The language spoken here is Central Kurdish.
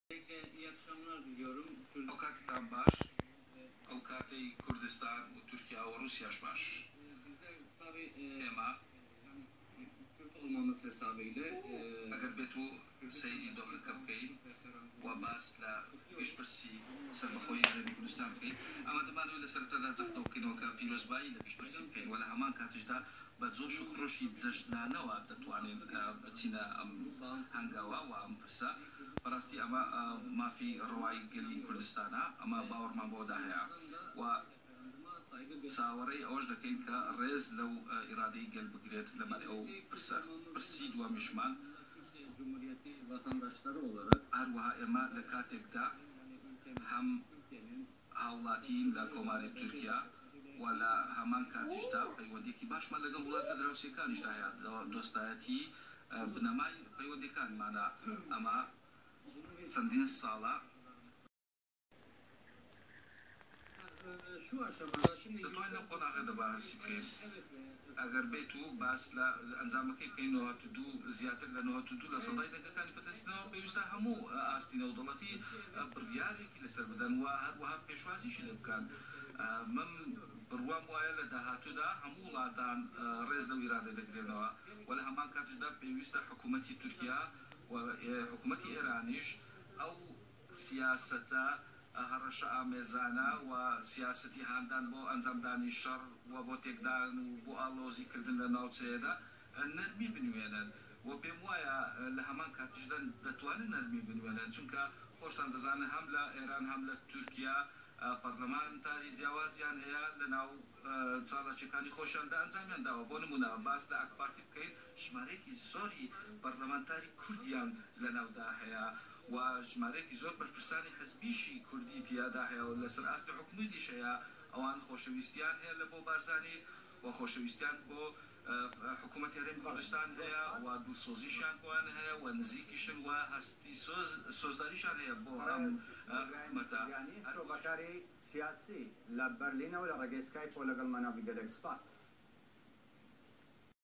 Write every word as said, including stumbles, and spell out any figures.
İyi akşamlar diliyorum. Avukattan baş, Avukatı Kurdistan, Türkiye ve Rusya baş. Bizler tabii Ema, yani Kürt olmamız hesabıyla agar betu سيدي دخل كبكي وباس لا بيشبرسي سربخوي عربي كردستان كي اما دمان ولا سرتدا زخت وكينو كبيروز باي لا بيشبرسي كي ولا همان كاتجدا بزو شخروشي تزجنا نوا دتواني تينا ام هنغاوا وام برسا براستي اما ما في رواي قلي كردستانا اما باور ما بودا هيا و ساوري اوج دكين كرز لو ارادي قلب قريت لما او برسا برسيد ومشمان Cumhuriyeti vatandaşları olarak هروها اما لكاتك دا هم هاولاتين لكوماري تركيا ولا همان كاتش دا بيودي كي باش ما لقل ولات دراوسي كان اجدا هيا دوستايتي بنماي بيودي كان معنا اما سندين الصالة şu aşamada şimdi دتوين قناع غدا باسي كين evet اگر بيتو باس لا انزام كي كينو هتدو زيادة لانه هتدو لصداي دقا كان فتسنا بيوستا همو استينا ودولتي بريالي كي لسر بدن وهر وهر بيشوازي شلب كان من بروام وايلا دا هاتو دا همو لاتان ريز لو إرادة دقرينوا ولا همان كاتش دا بيوستا حكومتي تركيا وحكومتي إيرانيش أو سياسة هرشا ميزانا وسياستي هاندان بو انزام داني شر وبو تيكدان وبو الوزي كردن لناو تسيدا نرمي بنوينن وبموايا لهمان كاتجدان دتوان نرمي بنوينن چونكا خوشتان دزان حملة ايران حملة تركيا برلمانتاري زيوازيان هيا لناو صالة چكاني خوشان دا انزاميان داوا بو نمونا باس دا اك بارتي بكين شماريكي زوري برلمانتاري كرديان لناو دا هيا وجمارێکی زۆر بەرپرسانی حزبیشی کوردی تیادا هەیە و لەسەر ئاستی حکومەتیش هەیە ئەوان خۆشەویستیان هەیە لە بۆ بارزانی و خۆشەویستیان بۆ حکوومەتی هەرێمی کوردستان هەیە و دووسۆزیشان بۆیان هەیە و نزیکیشن و هەستی سۆزداریشان هەیە بۆ ئەم حکوومەتە سیاسی لە بەرلینەوە لە ڕێگەی سکایپ و لەگەڵ مەنابی گەلێک سپاس